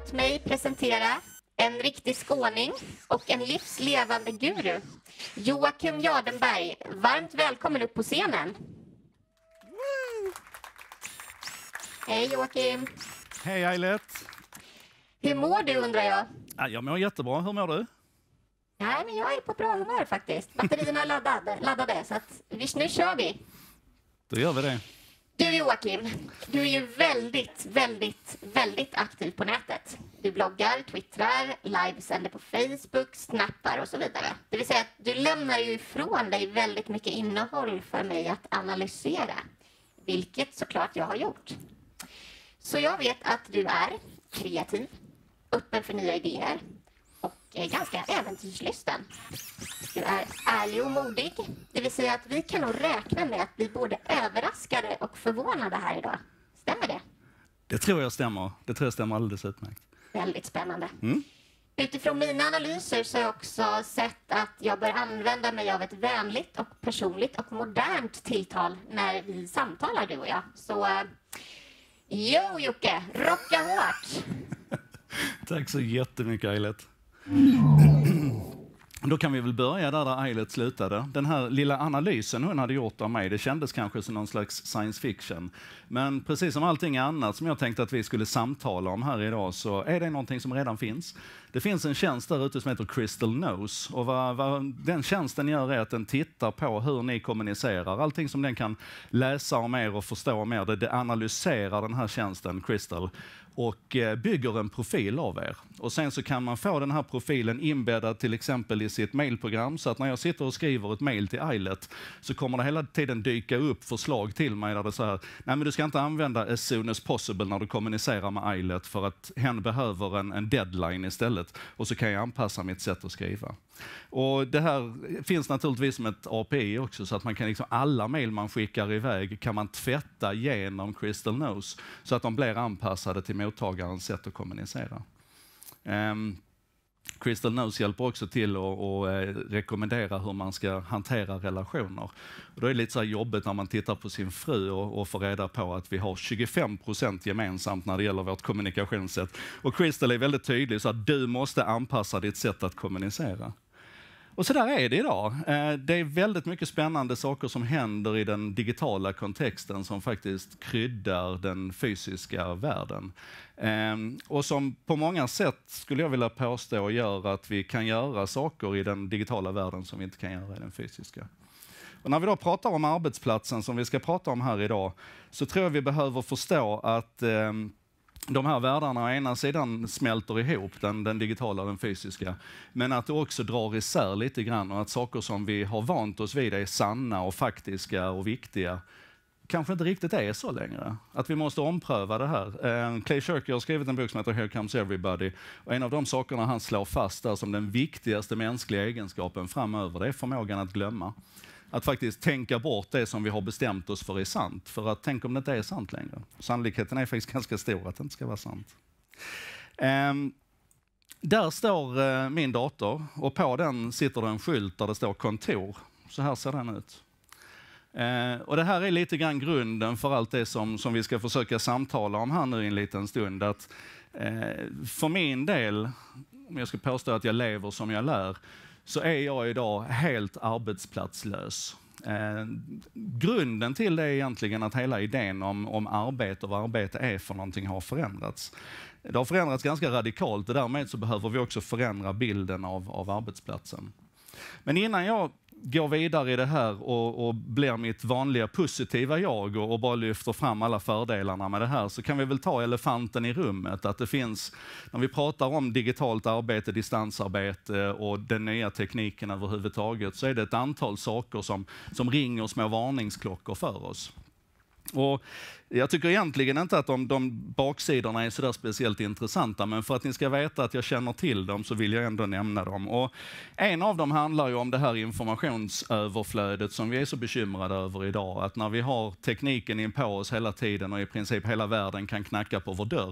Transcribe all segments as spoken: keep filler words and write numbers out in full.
låt mig presentera en riktig skåning och en livslevande guru. Joakim Jardenberg, varmt välkommen upp på scenen. Hej Joakim. Hej Eilert. Hur mår du undrar jag? Ja, jag mår jättebra, hur mår du? Nej, men jag är på bra humör faktiskt. Batterierna är laddade, laddade så att visst, nu kör vi. Då gör vi det. Du Joakim, du är ju väldigt, väldigt, väldigt aktiv på nätet. Du bloggar, twittrar, livesänder på Facebook, snappar och så vidare. Det vill säga att du lämnar ju ifrån dig väldigt mycket innehåll för mig att analysera. Vilket såklart jag har gjort. Så jag vet att du är kreativ, öppen för nya idéer och är ganska äventyrslysten. Du är ärlig och modig, det vill säga att vi kan nog räkna med att bli både överraskade och förvånade här idag. Stämmer det? Det tror jag stämmer. Det tror jag stämmer alldeles utmärkt. Väldigt spännande. Mm. Utifrån mina analyser så har jag också sett att jag bör använda mig av ett vänligt och personligt och modernt tilltal när vi samtalar, du och jag. Så, uh, jo Jocke, rocka hårt! Tack så jättemycket Eilert. Då kan vi väl börja där, där Eilert slutade. Den här lilla analysen hon hade gjort av mig, det kändes kanske som någon slags science fiction. Men precis som allting annat som jag tänkte att vi skulle samtala om här idag så är det någonting som redan finns. Det finns en tjänst där ute som heter Crystal Knows. Och vad, vad den tjänsten gör är att den tittar på hur ni kommunicerar. Allting som den kan läsa om er och förstå om er, det, det analyserar den här tjänsten, Crystal, och bygger en profil av er. Och sen så kan man få den här profilen inbäddad till exempel i sitt mailprogram, så att när jag sitter och skriver ett mail till Eilert så kommer det hela tiden dyka upp förslag till mig där det säger nej men du ska inte använda as soon as possible när du kommunicerar med Eilert för att hen behöver en, en deadline istället, och så kan jag anpassa mitt sätt att skriva. Och det här finns naturligtvis som ett A P I också, så att man kan liksom, alla mejl man skickar iväg kan man tvätta genom Crystal Knows så att de blir anpassade till mottagarens sätt att kommunicera. Um, Crystal Knows hjälper också till att, att rekommendera hur man ska hantera relationer. Och då är det lite så här jobbigt när man tittar på sin fru och, och får reda på att vi har tjugofem procent gemensamt när det gäller vårt kommunikationssätt. Och Crystal är väldigt tydlig så att du måste anpassa ditt sätt att kommunicera. Och så där är det idag. Det är väldigt mycket spännande saker som händer i den digitala kontexten som faktiskt kryddar den fysiska världen. Och som på många sätt skulle jag vilja påstå gör att vi kan göra saker i den digitala världen som vi inte kan göra i den fysiska. Och när vi då pratar om arbetsplatsen som vi ska prata om här idag så tror jag vi behöver förstå att de här världarna å ena sidan smälter ihop, den, den digitala och den fysiska, men att det också drar isär lite grann och att saker som vi har vant oss vid är sanna och faktiska och viktiga kanske inte riktigt är så längre. Att vi måste ompröva det här. Eh, Clay Shirky har skrivit en bok som heter Here Comes Everybody, och en av de sakerna han slår fast där som den viktigaste mänskliga egenskapen framöver, det är förmågan att glömma. Att faktiskt tänka bort det som vi har bestämt oss för är sant. För att tänk om det inte är sant längre. Sannolikheten är faktiskt ganska stor att det inte ska vara sant. Um, där står uh, min dator och på den sitter det en skylt där det står kontor. Så här ser den ut. Uh, och det här är lite grann grunden för allt det som, som vi ska försöka samtala om här nu i en liten stund. Att, uh, för min del, om jag ska påstå att jag lever som jag lär, så är jag idag helt arbetsplatslös. Eh, grunden till det är egentligen att hela idén om, om arbete och vad arbete är för någonting har förändrats. Det har förändrats ganska radikalt och därmed så behöver vi också förändra bilden av, av arbetsplatsen. Men innan jag går vidare i det här och, och blir mitt vanliga positiva jag och, och bara lyfter fram alla fördelarna med det här, så kan vi väl ta elefanten i rummet. Att det finns, när vi pratar om digitalt arbete, distansarbete och den nya tekniken överhuvudtaget, så är det ett antal saker som, som ringer små varningsklockor för oss. Och jag tycker egentligen inte att de, de baksidorna är så där speciellt intressanta, men för att ni ska veta att jag känner till dem så vill jag ändå nämna dem. Och en av dem handlar ju om det här informationsöverflödet som vi är så bekymrade över idag. Att när vi har tekniken in på oss hela tiden och i princip hela världen kan knacka på vår dörr,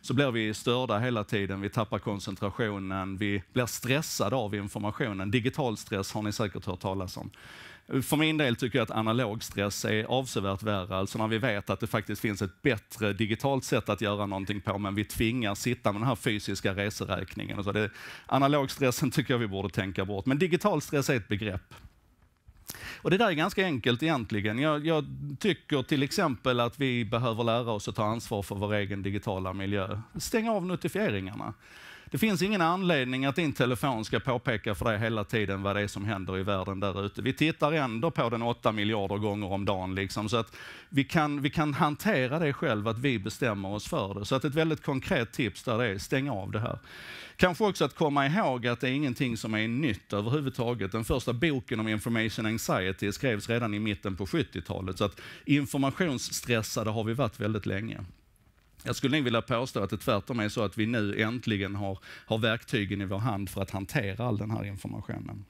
så blir vi störda hela tiden, vi tappar koncentrationen, vi blir stressade av informationen. Digital stress har ni säkert hört talas om. För min del tycker jag att analog stress är avsevärt värre, alltså när vi vet att det faktiskt finns ett bättre digitalt sätt att göra någonting på, men vi tvingas sitta med den här fysiska reseräkningen. Och så det, analog stressen tycker jag vi borde tänka bort, men digital stress är ett begrepp. Och det där är ganska enkelt egentligen. Jag, jag tycker till exempel att vi behöver lära oss att ta ansvar för vår egen digitala miljö. Stäng av notifieringarna. Det finns ingen anledning att din telefon ska påpeka för dig hela tiden vad det är som händer i världen där ute. Vi tittar ändå på den åtta miljarder gånger om dagen. Liksom, så att vi kan, vi kan hantera det själv, att vi bestämmer oss för det. Så att ett väldigt konkret tips där är stäng av det här. Kanske också att komma ihåg att det är ingenting som är nytt överhuvudtaget. Den första boken om information anxiety skrevs redan i mitten på sjuttiotalet. Så att informationsstressade har vi varit väldigt länge. Jag skulle nog vilja påstå att det tvärtom är så att vi nu äntligen har, har verktygen i vår hand för att hantera all den här informationen.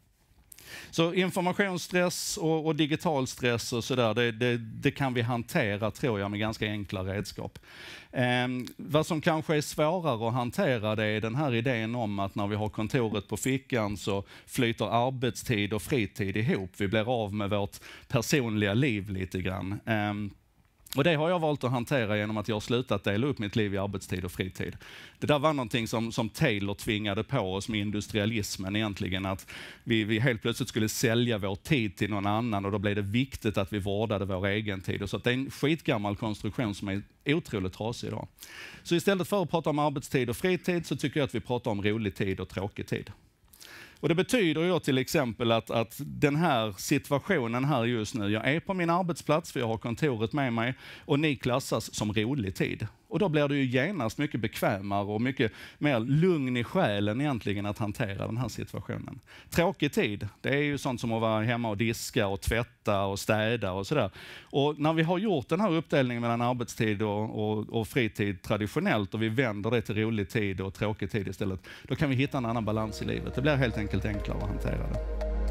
Så informationsstress och, och digital stress och sådär, det, det, det kan vi hantera, tror jag, med ganska enkla redskap. Eh, vad som kanske är svårare att hantera, det är den här idén om att när vi har kontoret på fickan så flyter arbetstid och fritid ihop. Vi blir av med vårt personliga liv lite grann. Eh, Och det har jag valt att hantera genom att jag har slutat dela upp mitt liv i arbetstid och fritid. Det där var någonting som, som Taylor tvingade på oss med industrialismen egentligen, att vi, vi helt plötsligt skulle sälja vår tid till någon annan och då blev det viktigt att vi vårdade vår egen tid. Och så att det är en skitgammal konstruktion som är otroligt trasig idag. Så istället för att prata om arbetstid och fritid så tycker jag att vi pratar om rolig tid och tråkig tid. Och det betyder ju till exempel att, att den här situationen här just nu, jag är på min arbetsplats för jag har kontoret med mig och ni klassas som rolig tid. Och då blir det ju genast mycket bekvämare och mycket mer lugn i själen egentligen att hantera den här situationen. Tråkig tid, det är ju sånt som att vara hemma och diska och tvätta och städa och sådär. Och när vi har gjort den här uppdelningen mellan arbetstid och, och, och fritid traditionellt och vi vänder det till rolig tid och tråkig tid istället, då kan vi hitta en annan balans i livet. Det blir helt enkelt enklare att hantera det.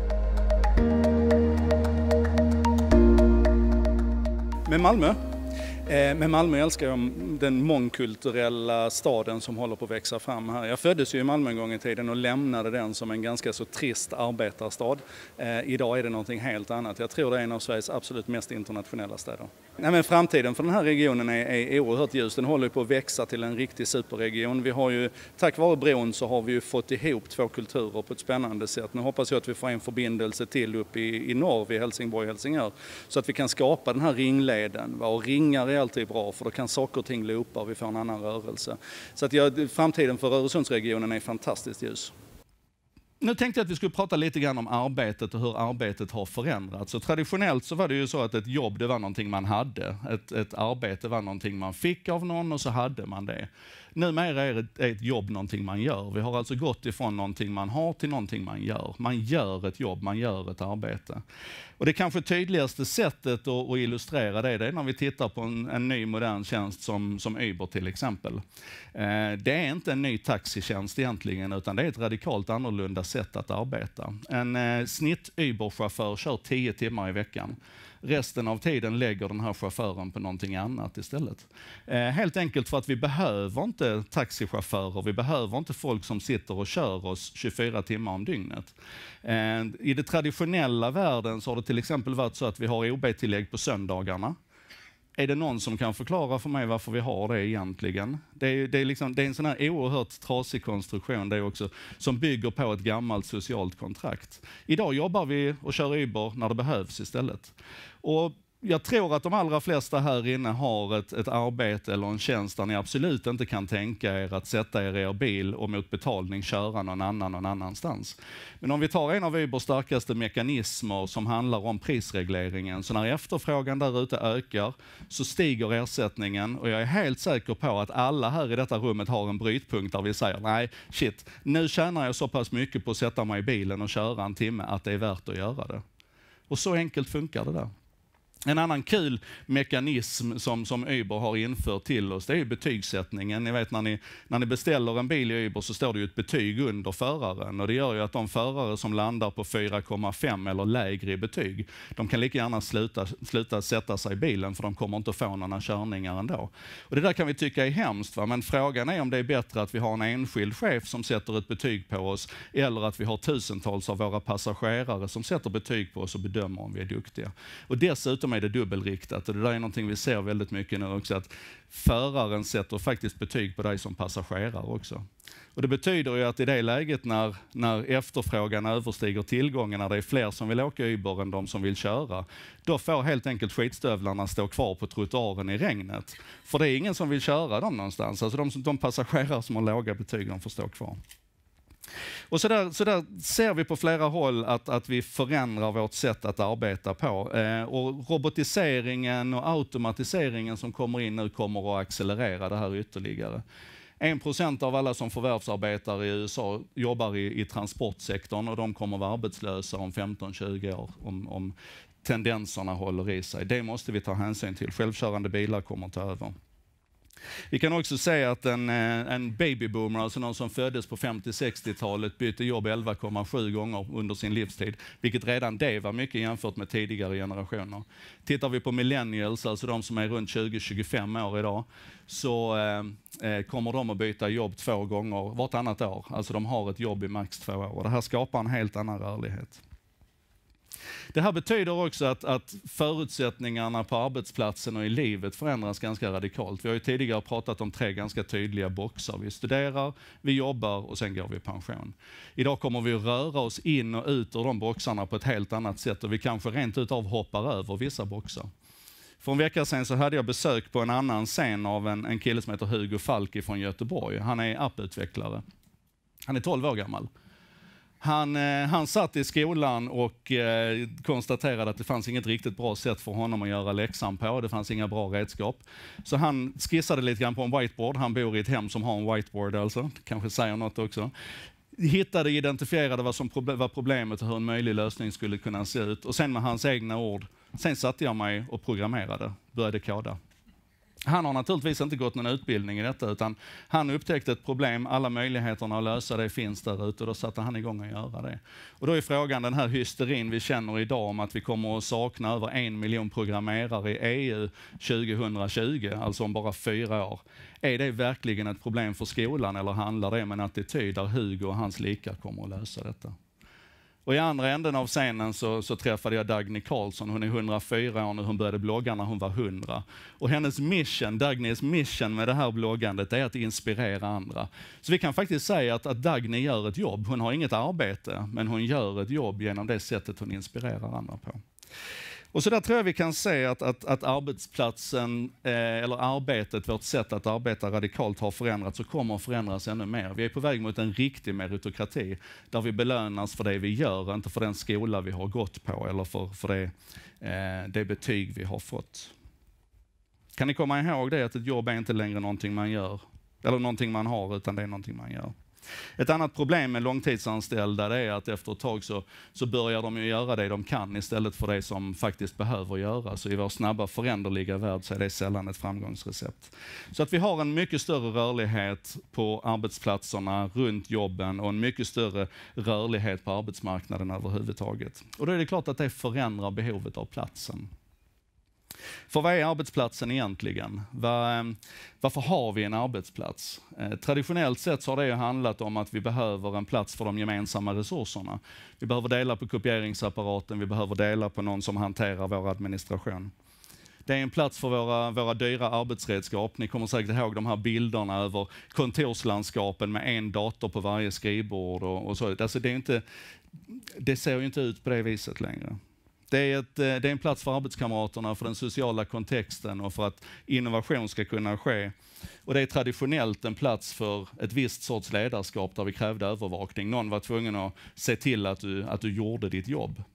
Med Malmö? Eh, med Malmö älskar jag den mångkulturella staden som håller på att växa fram här. Jag föddes ju i Malmö en gång i tiden och lämnade den som en ganska så trist arbetarstad. Eh, idag är det någonting helt annat. Jag tror det är en av Sveriges absolut mest internationella städer. Nej, men framtiden för den här regionen är, är oerhört ljus. Den håller på att växa till en riktig superregion. Vi har ju, tack vare bron så har vi ju fått ihop två kulturer på ett spännande sätt. Nu hoppas jag att vi får en förbindelse till upp i, i norr vid Helsingborg och Helsingör så att vi kan skapa den här ringleden. Och ringar är alltid bra för då kan saker och ting loopa och vi får en annan rörelse. Så att jag, framtiden för Öresundsregionen är fantastiskt ljus. Nu tänkte jag att vi skulle prata lite grann om arbetet och hur arbetet har förändrats. Så traditionellt så var det ju så att ett jobb det var någonting man hade. Ett, ett arbete var någonting man fick av någon och så hade man det. Numera är ett, är ett jobb någonting man gör. Vi har alltså gått ifrån någonting man har till någonting man gör. Man gör ett jobb, man gör ett arbete. Och det kanske tydligaste sättet att, att illustrera det, det är när vi tittar på en, en ny modern tjänst som, som Uber till exempel. Eh, det är inte en ny taxitjänst egentligen utan det är ett radikalt annorlunda sätt att arbeta. En eh, snitt Uber-chaufför kör tio timmar i veckan. Resten av tiden lägger den här chauffören på någonting annat istället. Eh, helt enkelt för att vi behöver inte taxichaufförer, vi behöver inte folk som sitter och kör oss tjugofyra timmar om dygnet. Eh, I det traditionella världen så har det till exempel varit så att vi har O B-tillägg på söndagarna. Är det någon som kan förklara för mig varför vi har det egentligen? Det är, det är, liksom, det är en sån här oerhört trasig konstruktion det också, som bygger på ett gammalt socialt kontrakt. Idag jobbar vi och kör Uber när det behövs istället. Och jag tror att de allra flesta här inne har ett, ett arbete eller en tjänst där ni absolut inte kan tänka er att sätta er i er bil och mot betalning köra någon annan någon annanstans. Men om vi tar en av Ubers starkaste mekanismer som handlar om prisregleringen, så när efterfrågan där ute ökar så stiger ersättningen och jag är helt säker på att alla här i detta rummet har en brytpunkt där vi säger nej, shit, nu tjänar jag så pass mycket på att sätta mig i bilen och köra en timme att det är värt att göra det. Och så enkelt funkar det där. En annan kul mekanism som, som Uber har infört till oss, det är ju betygssättningen. Ni vet när ni, när ni beställer en bil i Uber så står det ju ett betyg under föraren. Och det gör ju att de förare som landar på fyra komma fem eller lägre i betyg, de kan lika gärna sluta, sluta sätta sig i bilen för de kommer inte att få några körningar ändå. Och det där kan vi tycka är hemskt, va? Men frågan är om det är bättre att vi har en enskild chef som sätter ett betyg på oss eller att vi har tusentals av våra passagerare som sätter betyg på oss och bedömer om vi är duktiga. Och dessutom är det dubbelriktat och det där är någonting vi ser väldigt mycket nu också, att föraren sätter faktiskt betyg på dig som passagerare också. Och det betyder ju att i det läget när, när efterfrågan överstiger tillgången, när det är fler som vill åka Uber än de som vill köra, då får helt enkelt skitstövlarna stå kvar på trottoaren i regnet. För det är ingen som vill köra dem någonstans, alltså de, de passagerare som har låga betyg, de får stå kvar. Och så där, så där ser vi på flera håll att, att vi förändrar vårt sätt att arbeta på. Eh, och robotiseringen och automatiseringen som kommer in nu kommer att accelerera det här ytterligare. En procent av alla som förvärvsarbetar i U S A jobbar i, i transportsektorn och de kommer att vara arbetslösa om femton till tjugo år om, om tendenserna håller i sig. Det måste vi ta hänsyn till. Självkörande bilar kommer att ta över. Vi kan också säga att en, en babyboomer, alltså någon som föddes på femtio sextiotalet, bytte jobb elva komma sju gånger under sin livstid, vilket redan det var mycket jämfört med tidigare generationer. Tittar vi på millennials, alltså de som är runt tjugo till tjugofem år idag, så eh, kommer de att byta jobb två gånger vartannat år. Alltså de har ett jobb i max två år och det här skapar en helt annan rörlighet. Det här betyder också att, att förutsättningarna på arbetsplatsen och i livet förändras ganska radikalt. Vi har ju tidigare pratat om tre ganska tydliga boxar. Vi studerar, vi jobbar och sen går vi i pension. Idag kommer vi att röra oss in och ut ur de boxarna på ett helt annat sätt och vi kanske rent utav hoppar över vissa boxar. För en vecka sedan så hade jag besök på en annan scen av en, en kille som heter Hugo Falk från Göteborg. Han är apputvecklare. Han är tolv år gammal. Han, eh, han satt i skolan och eh, konstaterade att det fanns inget riktigt bra sätt för honom att göra läxan på. Det fanns inga bra redskap. Så han skissade lite grann på en whiteboard. Han bor i ett hem som har en whiteboard alltså. Kanske säger något också. Hittade, identifierade vad som proble- var problemet och hur en möjlig lösning skulle kunna se ut. Och sen med hans egna ord. Sen satte jag mig och programmerade. Började koda. Han har naturligtvis inte gått någon utbildning i detta utan han upptäckte ett problem, alla möjligheterna att lösa det finns där ute och då satte han igång att göra det. Och då är frågan, den här hysterin vi känner idag om att vi kommer att sakna över en miljon programmerare i E U tjugohundratjugo, alltså om bara fyra år. Är det verkligen ett problem för skolan eller handlar det om en attityd där Hugo och hans likar kommer att lösa detta? Och i andra änden av scenen så, så träffade jag Dagny Karlsson. Hon är hundrafyra år nu, hon började blogga när hon var hundra. Och hennes mission, Dagnys mission med det här bloggandet är att inspirera andra. Så vi kan faktiskt säga att, att Dagny gör ett jobb. Hon har inget arbete, men hon gör ett jobb genom det sättet hon inspirerar andra på. Och så där tror jag vi kan se att, att, att arbetsplatsen, eh, eller arbetet, vårt sätt att arbeta radikalt har förändrats och kommer att förändras ännu mer. Vi är på väg mot en riktig meritokrati där vi belönas för det vi gör, inte för den skola vi har gått på eller för, för det, eh, det betyg vi har fått. Kan ni komma ihåg det, att ett jobb är inte längre någonting man gör, eller någonting man har, utan det är någonting man gör. Ett annat problem med långtidsanställda är att efter ett tag så, så börjar de ju göra det de kan istället för det som faktiskt behöver göras. Så i vår snabba föränderliga värld så är det sällan ett framgångsrecept. Så att vi har en mycket större rörlighet på arbetsplatserna, runt jobben och en mycket större rörlighet på arbetsmarknaden överhuvudtaget. Och då är det klart att det förändrar behovet av platsen. För vad är arbetsplatsen egentligen? Var, varför har vi en arbetsplats? Eh, traditionellt sett så har det ju handlat om att vi behöver en plats för de gemensamma resurserna. Vi behöver dela på kopieringsapparaten, vi behöver dela på någon som hanterar vår administration. Det är en plats för våra, våra dyra arbetsredskap. Ni kommer säkert ihåg de här bilderna över kontorslandskapen med en dator på varje skrivbord och, och så. Alltså det, är inte, det ser ju inte ut på det viset längre. Det är, ett, det är en plats för arbetskamraterna, för den sociala kontexten och för att innovation ska kunna ske. Och det är traditionellt en plats för ett visst sorts ledarskap där vi krävde övervakning. Någon var tvungen att se till att du, att du gjorde ditt jobb.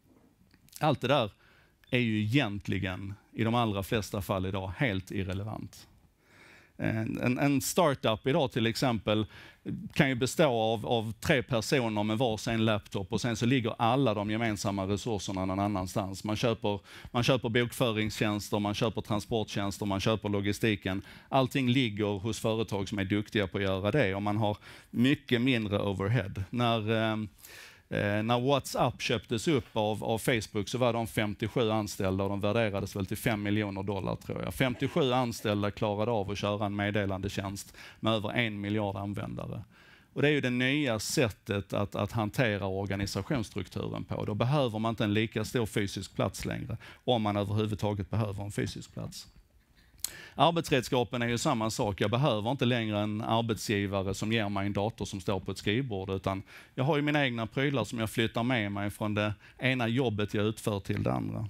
Allt det där är ju egentligen i de allra flesta fall idag helt irrelevant. En, en startup idag till exempel kan ju bestå av, av tre personer med varsin laptop och sen så ligger alla de gemensamma resurserna någon annanstans. Man köper, man köper bokföringstjänster, man köper transporttjänster, man köper logistiken. Allting ligger hos företag som är duktiga på att göra det och man har mycket mindre overhead. När, eh, när WhatsApp köptes upp av, av Facebook så var de femtiosju anställda och de värderades väl till fem miljoner dollar tror jag. femtiosju anställda klarade av att köra en meddelandetjänst med över en miljard användare. Och det är ju det nya sättet att, att hantera organisationsstrukturen på. Då behöver man inte en lika stor fysisk plats längre, om man överhuvudtaget behöver en fysisk plats. Arbetsredskapen är ju samma sak. Jag behöver inte längre en arbetsgivare som ger mig en dator som står på ett skrivbord, utan jag har ju mina egna prylar som jag flyttar med mig från det ena jobbet jag utför till det andra.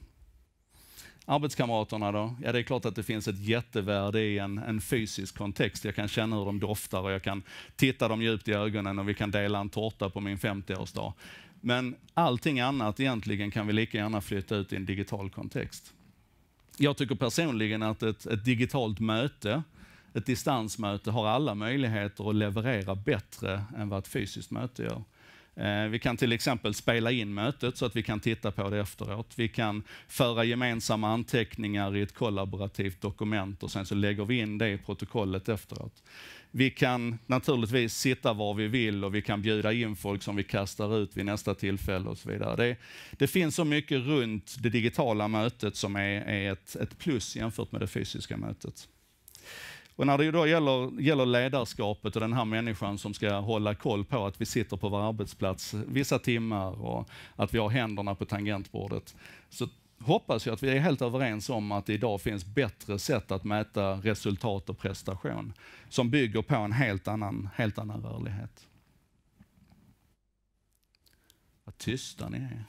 Arbetskamraterna då? Ja, det är klart att det finns ett jättevärde i en, en fysisk kontext. Jag kan känna hur de doftar och jag kan titta dem djupt i ögonen och vi kan dela en tårta på min femtioårsdag. Men allting annat egentligen kan vi lika gärna flytta ut i en digital kontext. Jag tycker personligen att ett, ett digitalt möte, ett distansmöte, har alla möjligheter att leverera bättre än vad ett fysiskt möte gör. Eh, vi kan till exempel spela in mötet så att vi kan titta på det efteråt. Vi kan föra gemensamma anteckningar i ett kollaborativt dokument och sen så lägger vi in det i protokollet efteråt. Vi kan naturligtvis sitta var vi vill och vi kan bjuda in folk som vi kastar ut vid nästa tillfälle och så vidare. Det, det finns så mycket runt det digitala mötet som är, är ett, ett plus jämfört med det fysiska mötet. Och när det då gäller, gäller ledarskapet och den här människan som ska hålla koll på att vi sitter på vår arbetsplats vissa timmar och att vi har händerna på tangentbordet, så hoppas jag att vi är helt överens om att det idag finns bättre sätt att mäta resultat och prestation som bygger på en helt annan, helt annan rörlighet. Vad tysta ni är.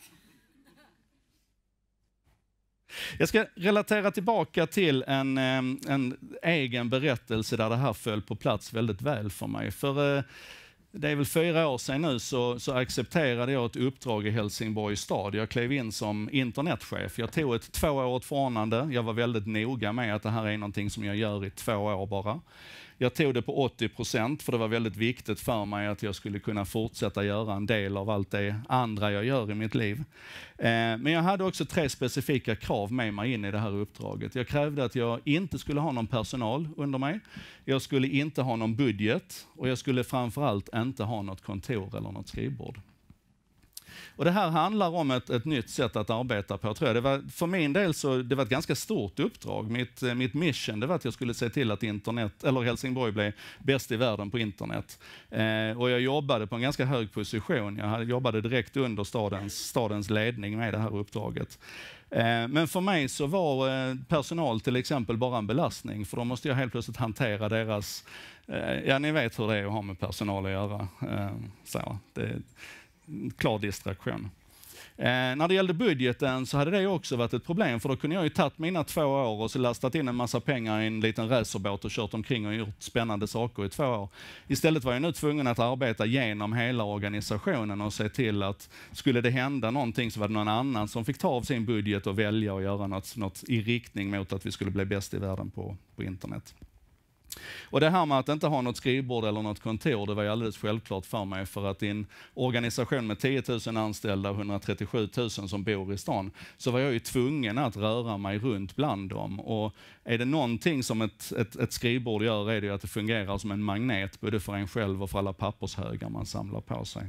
Jag ska relatera tillbaka till en, en egen berättelse där det här föll på plats väldigt väl för mig. För det är väl fyra år sedan nu så, så accepterade jag ett uppdrag i Helsingborgs stad. Jag klev in som internetchef. Jag tog ett tvåårigt förordnande. Jag var väldigt noga med att det här är någonting som jag gör i två år bara. Jag tog det på åttio procent för det var väldigt viktigt för mig att jag skulle kunna fortsätta göra en del av allt det andra jag gör i mitt liv. Eh, men jag hade också tre specifika krav med mig in i det här uppdraget. Jag krävde att jag inte skulle ha någon personal under mig. Jag skulle inte ha någon budget och jag skulle framförallt inte ha något kontor eller något skrivbord. Och det här handlar om ett, ett nytt sätt att arbeta på, tror jag. Det var, för min del så det var ett ganska stort uppdrag. Mitt, mitt mission det var att jag skulle se till att internet, eller Helsingborg blev bäst i världen på internet. Eh, och jag jobbade på en ganska hög position. Jag jobbade direkt under stadens, stadens ledning med det här uppdraget. Eh, men för mig så var eh, personal till exempel bara en belastning, för då måste jag helt plötsligt hantera deras, eh, ja ni vet hur det är att ha med personal att göra. Eh, så, det klar distraktion. Eh, när det gällde budgeten så hade det också varit ett problem, för då kunde jag ju tagit mina två år och så lastat in en massa pengar i en liten racerbåt och kört omkring och gjort spännande saker i två år. Istället var jag nu tvungen att arbeta genom hela organisationen och se till att skulle det hända någonting så var det någon annan som fick ta av sin budget och välja och göra något, något i riktning mot att vi skulle bli bäst i världen på, på internet. Och det här med att inte ha något skrivbord eller något kontor, det var ju alldeles självklart för mig, för att i en organisation med tio tusen anställda och hundratrettiosju tusen som bor i stan så var jag ju tvungen att röra mig runt bland dem. Och är det någonting som ett, ett, ett skrivbord gör är det ju att det fungerar som en magnet både för en själv och för alla pappershögar man samlar på sig.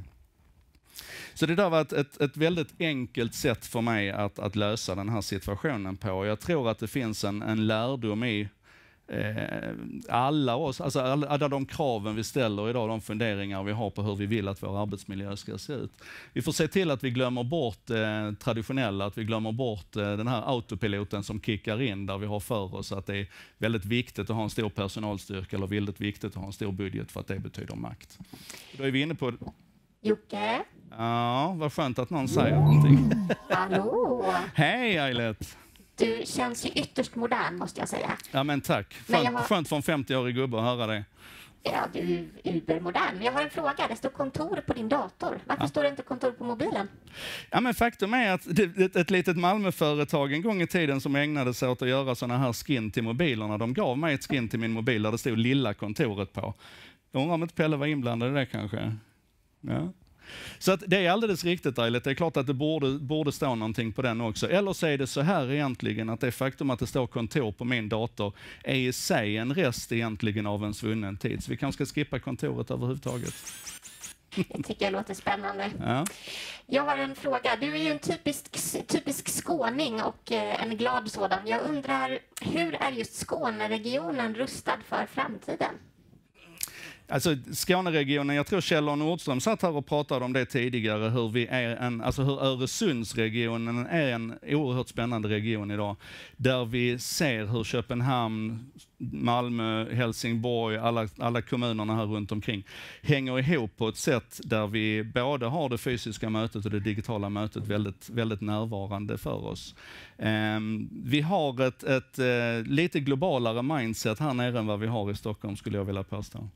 Så det där var ett, ett, ett väldigt enkelt sätt för mig att, att lösa den här situationen på. Jag tror att det finns en, en lärdom i Eh, alla oss, alltså alla, alla de kraven vi ställer idag, de funderingar vi har på hur vi vill att vår arbetsmiljö ska se ut. Vi får se till att vi glömmer bort eh, traditionella, att vi glömmer bort eh, den här autopiloten som kickar in där vi har för oss att det är väldigt viktigt att ha en stor personalstyrka eller väldigt viktigt att ha en stor budget för att det betyder makt. Då är vi inne på... Jocke? Ja, vad skönt att någon säger någonting. Hallå? Hej Eilert! Du känns ju ytterst modern måste jag säga. Ja men tack. Men Skönt, har... skönt för en femtioårig gubbe att höra det. Ja, du är ubermodern. Men jag har en fråga. Det står kontor på din dator. Varför Ja. står det inte kontor på mobilen? Ja, men faktum är att det, ett, ett litet Malmöföretag en gång i tiden som ägnade sig åt att göra sådana här skin till mobilerna, de gav mig ett skin till min mobil där det stod lilla kontoret på. Jag undrar om inte Pelle var inblandad i det kanske. Ja. Så att det är alldeles riktigt, Eilert. Det är klart att det borde, borde stå någonting på den också. Eller så är det så här egentligen att det faktum att det står kontor på min dator är i sig en rest egentligen av en svunnen tid. Så vi kanske ska skippa kontoret överhuvudtaget. Det tycker jag låter spännande. Ja. Jag har en fråga. Du är ju en typisk, typisk skåning och eh, en glad sådan. Jag undrar, hur är just Skåneregionen rustad för framtiden? Alltså Skåneregionen, jag tror Kjell och Nordström satt här och pratade om det tidigare, hur vi är en, alltså hur Öresundsregionen är en oerhört spännande region idag, där vi ser hur Köpenhamn, Malmö, Helsingborg, alla, alla kommunerna här runt omkring hänger ihop på ett sätt där vi både har det fysiska mötet och det digitala mötet väldigt, väldigt närvarande för oss. Um, vi har ett, ett uh, lite globalare mindset här nere än vad vi har i Stockholm, skulle jag vilja påstå.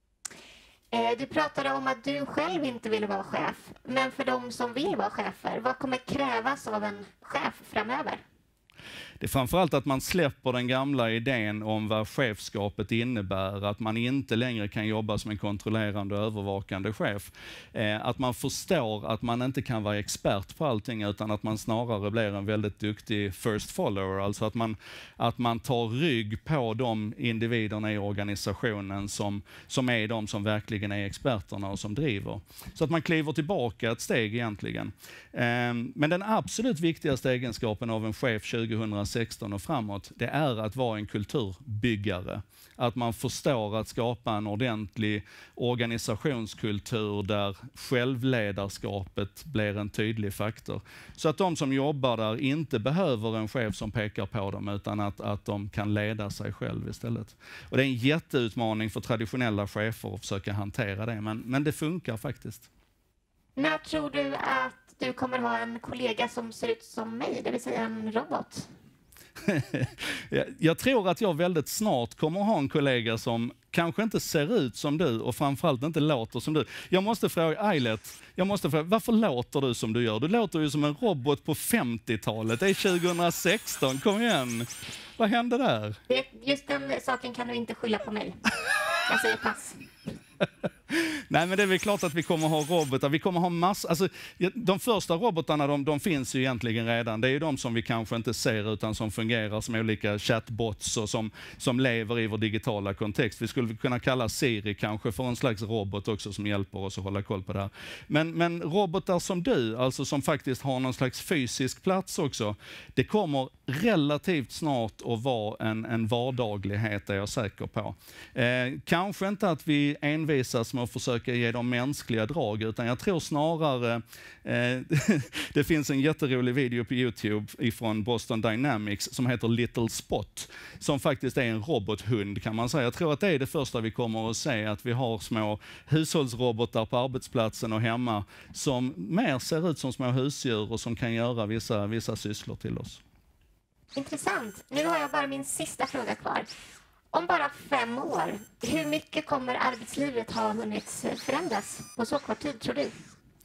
Du pratade om att du själv inte vill vara chef, men för de som vill vara chefer, vad kommer krävas av en chef framöver? Det är framförallt att man släpper den gamla idén om vad chefskapet innebär, att man inte längre kan jobba som en kontrollerande och övervakande chef. Eh, att man förstår att man inte kan vara expert på allting utan att man snarare blir en väldigt duktig first follower, alltså att man, att man tar rygg på de individerna i organisationen som, som är de som verkligen är experterna och som driver. Så att man kliver tillbaka ett steg egentligen. Eh, men den absolut viktigaste egenskapen av en chef tjugohundrasexton och framåt, det är att vara en kulturbyggare. Att man förstår att skapa en ordentlig organisationskultur där självledarskapet blir en tydlig faktor. Så att de som jobbar där inte behöver en chef som pekar på dem utan att, att de kan leda sig själv istället. Och det är en jätteutmaning för traditionella chefer att försöka hantera det, men, men det funkar faktiskt. När tror du att du kommer ha en kollega som ser ut som mig, det vill säga en robot? Jag tror att jag väldigt snart kommer att ha en kollega som kanske inte ser ut som du och framförallt inte låter som du. Jag måste fråga Eilert, jag måste fråga, varför låter du som du gör? Du låter ju som en robot på femtiotalet, det är tjugohundrasexton, kom igen. Vad hände där? Det, just den saken kan du inte skylla på mig. Jag säger pass. Nej, men det är väl klart att vi kommer ha robotar. Vi kommer ha massor. Alltså, de första robotarna, de, de finns ju egentligen redan. Det är ju de som vi kanske inte ser utan som fungerar som olika chatbots och som, som lever i vår digitala kontext. Vi skulle kunna kalla Siri kanske för en slags robot också som hjälper oss att hålla koll på det här. Men, men robotar som du, alltså som faktiskt har någon slags fysisk plats också, det kommer relativt snart att vara en, en vardaglighet, är jag säker på. Eh, kanske inte att vi envisas med att försöka ge dem mänskliga drag, utan jag tror snarare, eh, det finns en jätterolig video på YouTube ifrån Boston Dynamics som heter Little Spot, som faktiskt är en robothund kan man säga. Jag tror att det är det första vi kommer att se, att vi har små hushållsrobotar på arbetsplatsen och hemma som mer ser ut som små husdjur och som kan göra vissa, vissa sysslor till oss. Intressant. Nu har jag bara min sista fråga kvar. Om bara fem år, hur mycket kommer arbetslivet ha hunnit förändras på så kort tid, tror du?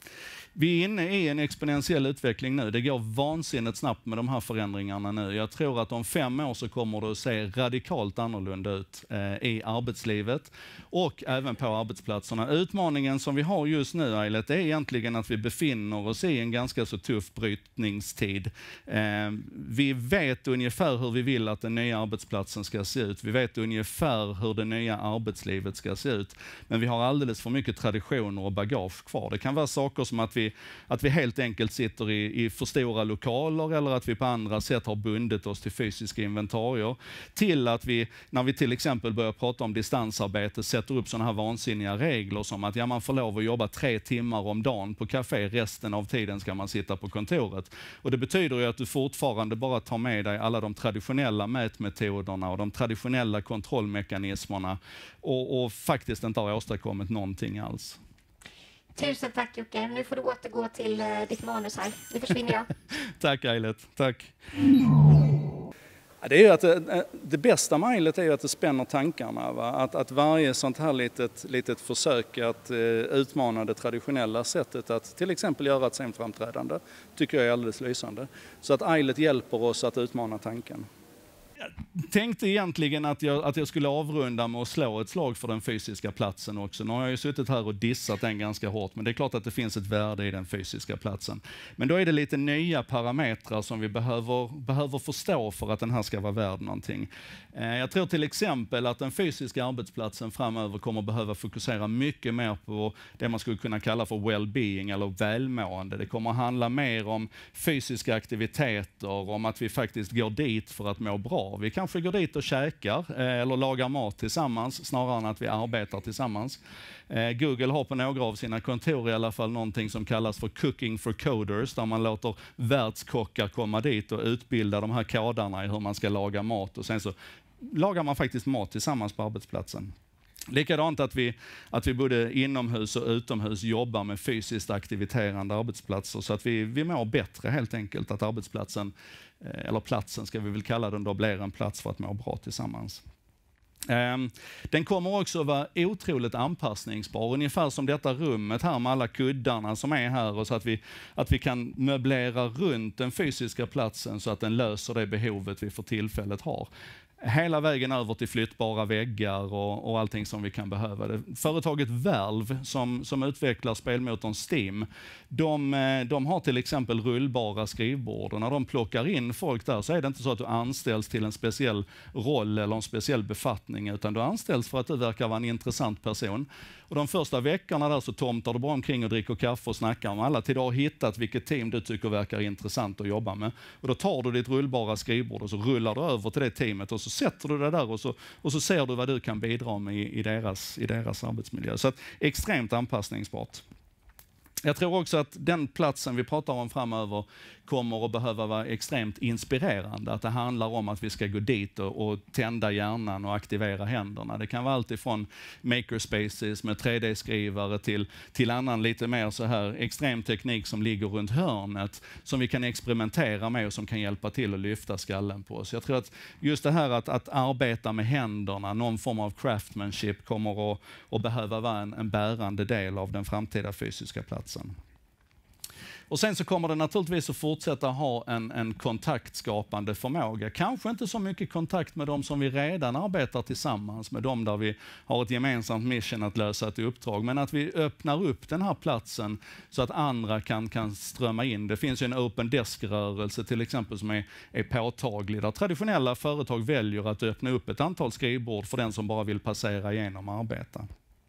Vi är inne i en exponentiell utveckling nu. Det går vansinnigt snabbt med de här förändringarna nu. Jag tror att om fem år så kommer det att se radikalt annorlunda ut eh, i arbetslivet och även på arbetsplatserna. Utmaningen som vi har just nu, Eilert, är egentligen att vi befinner oss i en ganska så tuff brytningstid. Eh, vi vet ungefär hur vi vill att den nya arbetsplatsen ska se ut. Vi vet ungefär hur det nya arbetslivet ska se ut. Men vi har alldeles för mycket traditioner och bagage kvar. Det kan vara saker som att vi Att vi helt enkelt sitter i, i för stora lokaler eller att vi på andra sätt har bundit oss till fysiska inventarier. Till att vi, när vi till exempel börjar prata om distansarbete, sätter upp sådana här vansinniga regler som att ja, man får lov att jobba tre timmar om dagen på café, resten av tiden ska man sitta på kontoret. Och det betyder ju att du fortfarande bara tar med dig alla de traditionella mätmetoderna och de traditionella kontrollmekanismerna och, och faktiskt inte har åstadkommit någonting alls. Tusen tack Jocke. Nu får du återgå till uh, ditt manus här. Nu försvinner jag. Tack Eilert. Tack. Det, är ju att det, det bästa med Eilert är ju att det spänner tankarna. Va? Att, att varje sånt här litet, litet försök att eh, utmana det traditionella sättet att till exempel göra ett scenframträdande tycker jag är alldeles lysande. Så att Eilert hjälper oss att utmana tanken. Jag tänkte egentligen att jag, att jag skulle avrunda med att slå ett slag för den fysiska platsen också. Nu har jag ju suttit här och dissat den ganska hårt, men det är klart att det finns ett värde i den fysiska platsen. Men då är det lite nya parametrar som vi behöver, behöver förstå för att den här ska vara värd någonting. Eh, jag tror till exempel att den fysiska arbetsplatsen framöver kommer behöva fokusera mycket mer på det man skulle kunna kalla för well-being eller välmående. Det kommer att handla mer om fysiska aktiviteter, om att vi faktiskt går dit för att må bra. Vi kanske går dit och käkar eh, eller lagar mat tillsammans snarare än att vi arbetar tillsammans. Eh, Google har på några av sina kontor i alla fall någonting som kallas för Cooking for Coders, där man låter världskockar komma dit och utbilda de här kodarna i hur man ska laga mat, och sen så lagar man faktiskt mat tillsammans på arbetsplatsen. Likadant att vi, att vi både inomhus och utomhus jobbar med fysiskt aktiviterande arbetsplatser så att vi, vi mår bättre helt enkelt. Att arbetsplatsen, eller platsen ska vi väl kalla den då, blir en plats för att må bra tillsammans. Den kommer också vara otroligt anpassningsbar, ungefär som detta rummet här med alla kuddarna som är här, och så att vi, att vi kan möblera runt den fysiska platsen så att den löser det behovet vi för tillfället har. Hela vägen över till flyttbara väggar och, och allting som vi kan behöva. Det, företaget Valve som, som utvecklar spelmotorn Steam, de, de har till exempel rullbara skrivbord, och när de plockar in folk där så är det inte så att du anställs till en speciell roll eller en speciell befattning, utan du anställs för att du verkar vara en intressant person. Och de första veckorna där så tomtar du bara omkring och dricker kaffe och snackar om alla till du har hittat vilket team du tycker verkar intressant att jobba med. Och då tar du ditt rullbara skrivbord och så rullar du över till det teamet och så sätter du det där och så, och så ser du vad du kan bidra med i, i, deras, i deras arbetsmiljö. Så att, extremt anpassningsbart. Jag tror också att den platsen vi pratar om framöver kommer att behöva vara extremt inspirerande. Att det handlar om att vi ska gå dit och, och tända hjärnan och aktivera händerna. Det kan vara allt ifrån makerspaces med tre D-skrivare till, till annan lite mer så här extrem teknik som ligger runt hörnet som vi kan experimentera med och som kan hjälpa till att lyfta skallen på oss. Jag tror att just det här att, att arbeta med händerna, någon form av craftsmanship, kommer att, att behöva vara en, en bärande del av den framtida fysiska platsen. Och sen så kommer det naturligtvis att fortsätta ha en, en kontaktskapande förmåga. Kanske inte så mycket kontakt med de som vi redan arbetar tillsammans med, de där vi har ett gemensamt mission att lösa ett uppdrag. Men att vi öppnar upp den här platsen så att andra kan, kan strömma in. Det finns ju en open desk-rörelse till exempel som är, är påtaglig. Där traditionella företag väljer att öppna upp ett antal skrivbord för den som bara vill passera igenom och arbeta.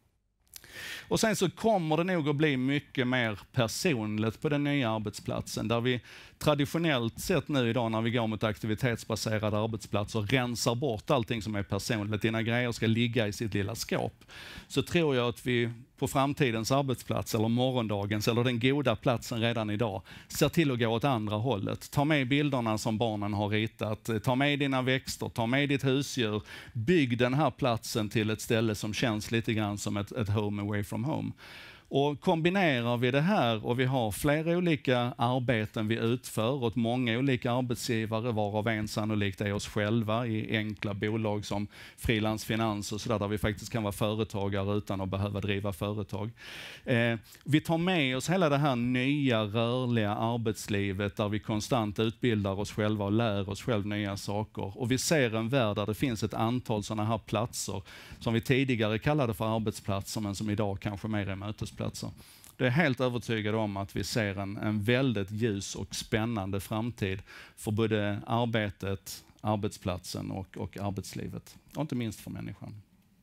Och sen så kommer det nog att bli mycket mer personligt på den nya arbetsplatsen, där vi traditionellt sett nu idag när vi går mot aktivitetsbaserade arbetsplatser rensar bort allting som är personligt. Dina grejer ska ligga i sitt lilla skåp. Så tror jag att vi på framtidens arbetsplats eller morgondagens eller den goda platsen redan idag ser till att gå åt andra hållet. Ta med bilderna som barnen har ritat, ta med dina växter, ta med ditt husdjur. Bygg den här platsen till ett ställe som känns lite grann som ett, ett home away from home. Och kombinerar vi det här och vi har flera olika arbeten vi utför åt många olika arbetsgivare, varav en sannolikt är oss själva i enkla bolag som frilansfinans och sådär, där vi faktiskt kan vara företagare utan att behöva driva företag. Eh, vi tar med oss hela det här nya rörliga arbetslivet där vi konstant utbildar oss själva och lär oss själva nya saker. Och vi ser en värld där det finns ett antal sådana här platser som vi tidigare kallade för arbetsplatser men som idag kanske mer är mötesplatser. Det är helt övertygad om att vi ser en, en väldigt ljus och spännande framtid för både arbetet, arbetsplatsen och, och arbetslivet. Och inte minst för människan.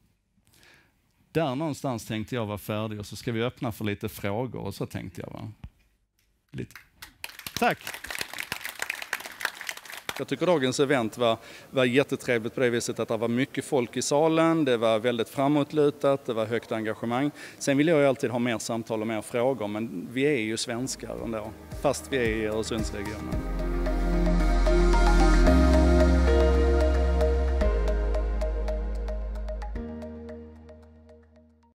Där någonstans tänkte jag vara färdig och så ska vi öppna för lite frågor och så tänkte jag va. Lite. Tack! Jag tycker dagens event var, var jättetrevligt på det viset att det var mycket folk i salen, det var väldigt framåtlutat, det var högt engagemang. Sen vill jag ju alltid ha mer samtal och mer frågor, men vi är ju svenskar ändå, fast vi är i Öresundsregionen.